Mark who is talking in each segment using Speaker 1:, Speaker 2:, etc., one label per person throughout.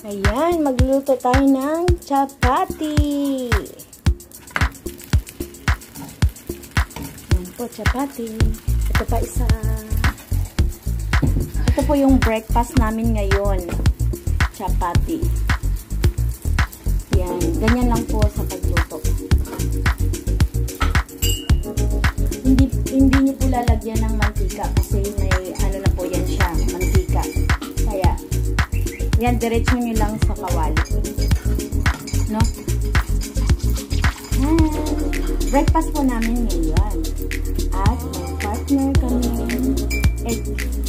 Speaker 1: Ayan, magluluto tayo ng chapati. Ayan po, chapati. Ito pa isa. Ito po yung breakfast namin ngayon. Chapati. Ayan, ganyan lang po sa pagluto. Hindi nyo po lalagyan ng mantika kasi may ano na po yan siya, mantika. Kaya, yan, diretso nyo lang sa kawali. No? Breakfast po namin ngayon. At may partner kami. Egg.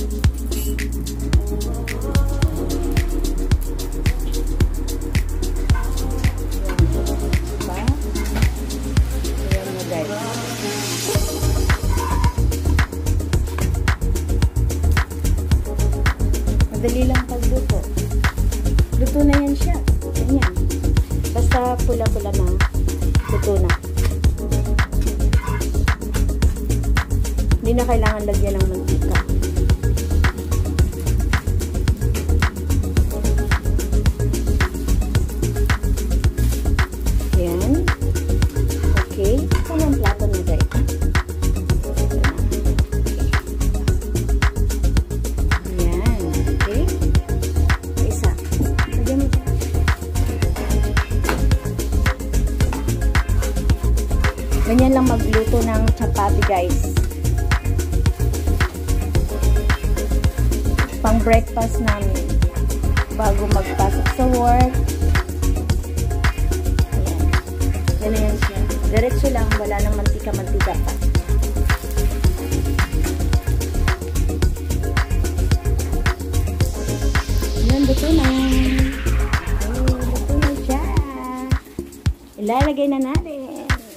Speaker 1: Diba? Ayan mo guys. Madali lang pagluto. Luto na yan siya. Ganyan. Basta pula-pula na. Luto na. Hindi na kailangan lagyan ng mantika. Ayan. Okay. Ito ang plato na guys. Ganyan lang magluto ng chapati guys. Pang breakfast namin. Bago magpasok sa work. Ayan. Ganyan siya. Diretso lang. Wala nang mantika-mantika pa. Ayan, luto na. Luto na siya. Ilalagay na natin.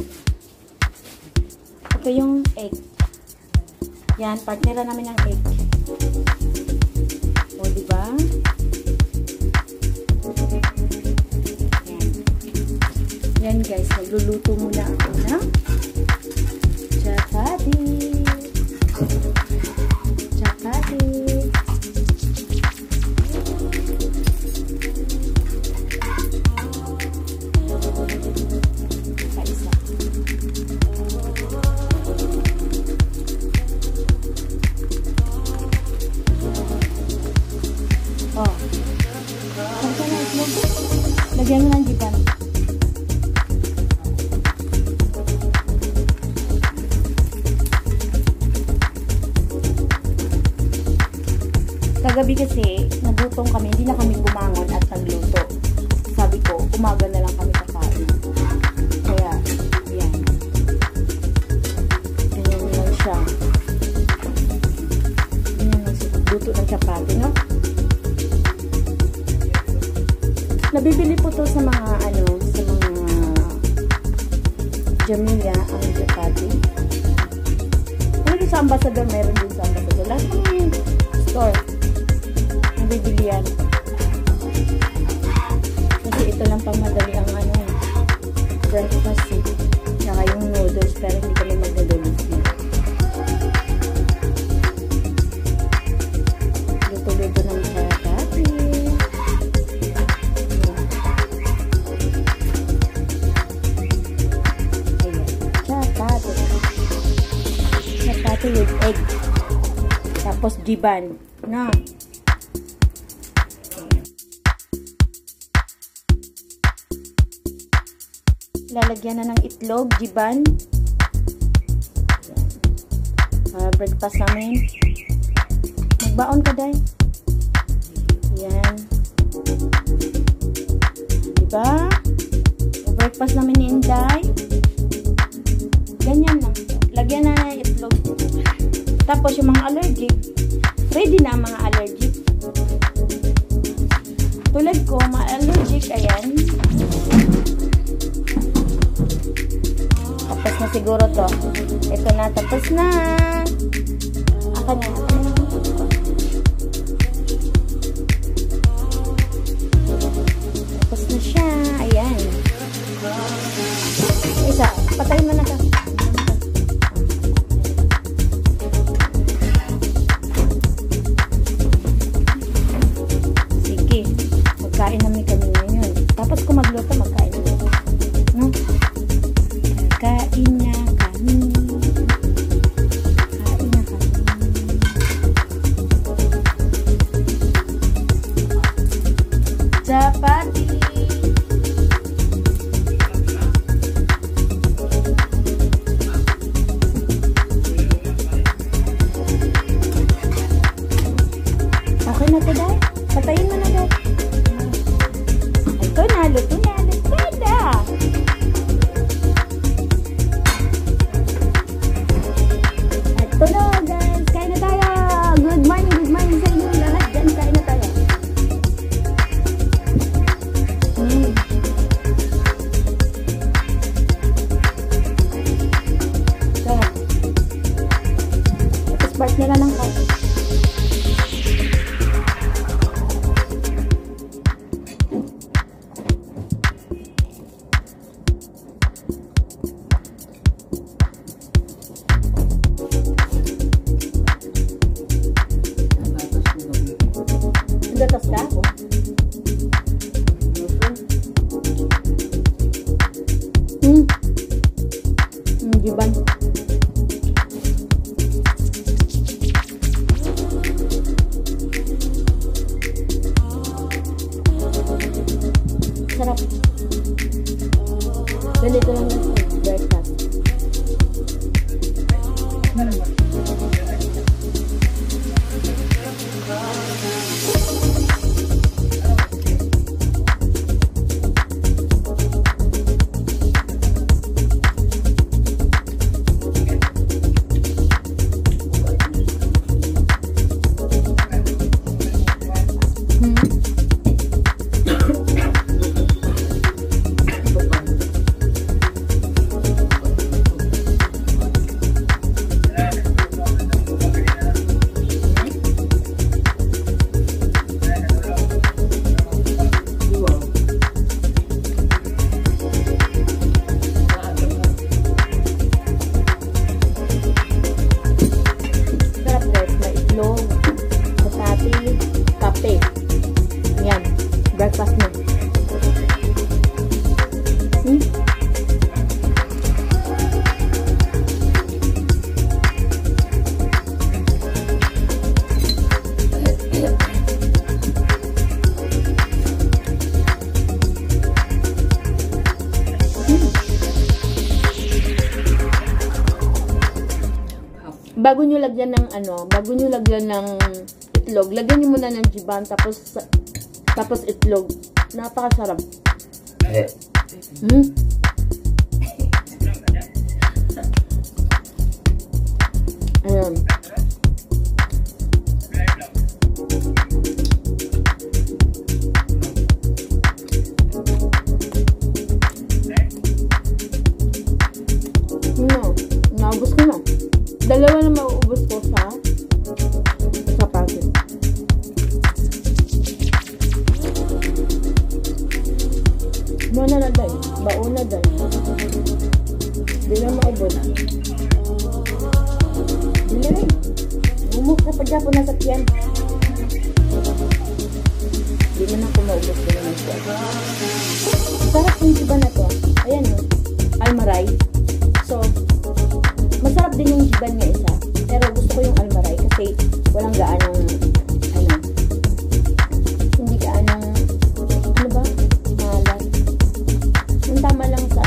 Speaker 1: Ito yung egg. Yan, partnera namin ng egg. O, diba? Yan. Yan guys, magluluto muna ako na chapati. Chapati. Kaisa. Oh. Lagyan mo ng jiban. Kagabi kasi, nagutom kami, hindi na kami bumangon at nagluto. Sabi ko, umaga na lang kami kakain. Kaya, yan. Ganyan lang siya. Ganyan lang siya. Luto ng chapati, no? Nabibili po to sa mga sa mga Jamila ang chapati. Ano sa Ambassador, meron din sa Ambassador. Lahat ng store nabibili yan. Kasi ito lang pang madali ang breakfast eh. Saka yung noodles, pero hindi kami mag-noodles niya. Luto-luto ng chapati. Chapati with egg. Tapos jiban. No? Lalagyan na ng itlog, jiban. Breakfast namin. Magbaon ka, day. Yan. Diba? Breakfast namin ni Inday. Ganyan lang. Lagyan na ng itlog. Tapos yung mga allergic, ready na ang mga allergic. Tulad ko, ma-allergic, ayan. Tapos na siguro to. Ito na, tapos na. Aka na. Tapos na siya. Ayan. Isa, patayin mo na ka. Sige. Kain na Chapati. Okay na to, Dad. Patayin mo na, Dad. Ito na, luto na. Ito na, guys. Kain na tayo. Good morning sa inyo lahat. Diyan, kain na tayo. Sarap. Tapos part nila ng kain. Gatas ka ako? Giban. Sarap. Ganito lang guys. Breakfast. Breakfast mo. Bago nyo lagyan ng itlog, lagyan nyo muna ng jiban tapos itlog. Napakasarap. Ayan. Naubos ko na. Dalawa na mauubos ko sa packet. Muna na day. Baon na day. Di na maubos. Dili rin. Umuk na pagya po nasa tiyan. Di man ako maubos ko naman siya. Sarap yung iba na to. Ayan o. Almaray. So, masarap din yung jiban niya isa. Pero gusto ko yung almaray kasi walang gaanong hindi gaanong malat. Yung tama lang sa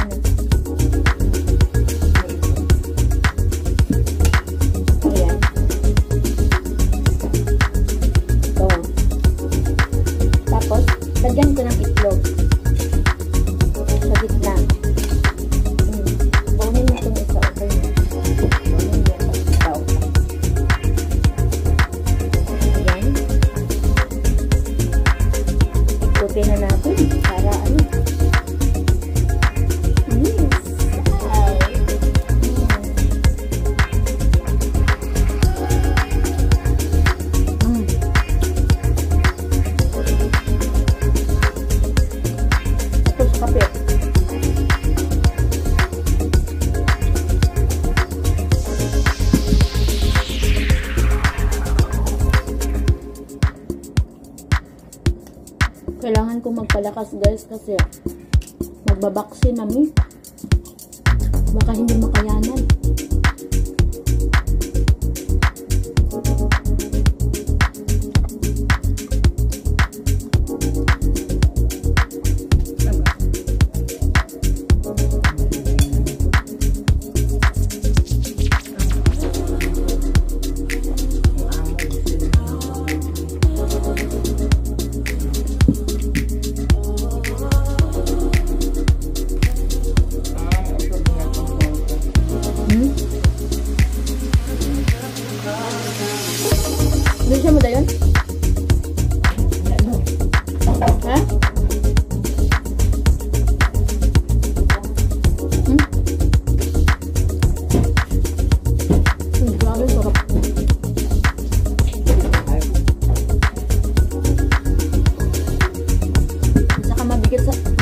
Speaker 1: ayan. So, tapos lagyan ko ng itlog sa gitna. Bawin mo itong isa. Ikutin na natin para tapos kape. Kailangan ko magpalakas guys kasi magbabaksin namin. Baka hindi makayanan.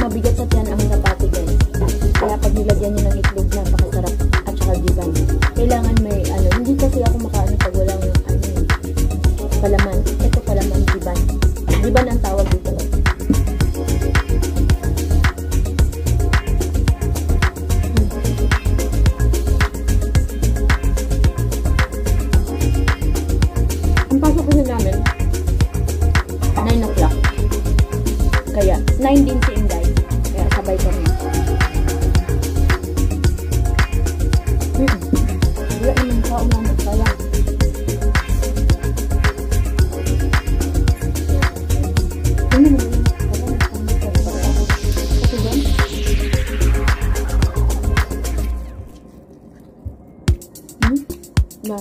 Speaker 1: mabigat sa tiyan ang chapati guys. Kaya pag nilagyan nyo ng itlog, napakasarap. At saka giban. Kailangan may ano, hindi kasi ako makaano pag walang ano, palaman. Ito palaman, giban. Giban ang tawag dito. Ang pasok kasi namin 9 o'clock. Kaya 9 din si Inday. Kaya sabay kami. Wala naman kaon naman. Kaya ano mo? Ba?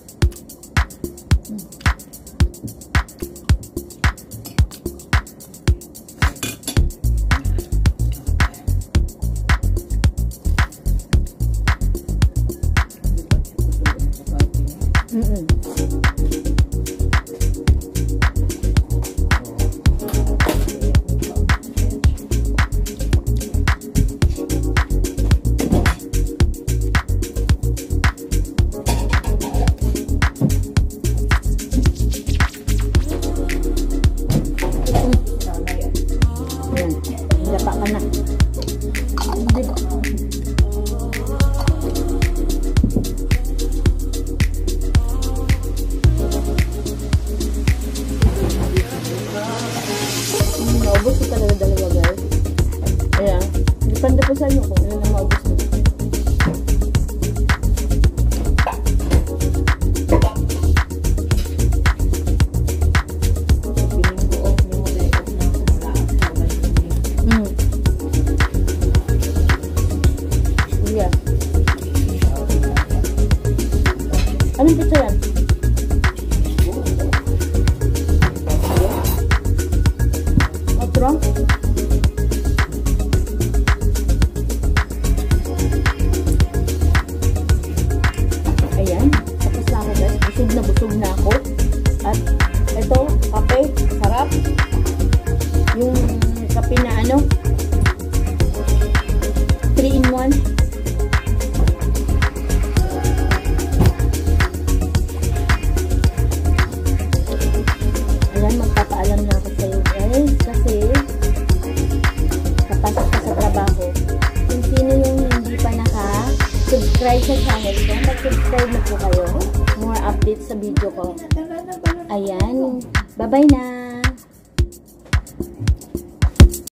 Speaker 1: Dapa ka na. Diba? Naubos ko talaga dalawa guys. Kaya, depende po sa inyo kung ano na maubos nyo. Anong pizza yan? Otro? Ayan. Tapos na ako guys. Busog na ako. At ito, kape. Sarap. Yung kape na ano? 3-in-1. Magpapaalam na ako sa iyo guys kasi kapasok ka sa trabaho. Kung sino yung hindi pa naka-subscribe sa channel ko, mag-subscribe na po kayo. More updates sa video ko. Ayan. Bye-bye na!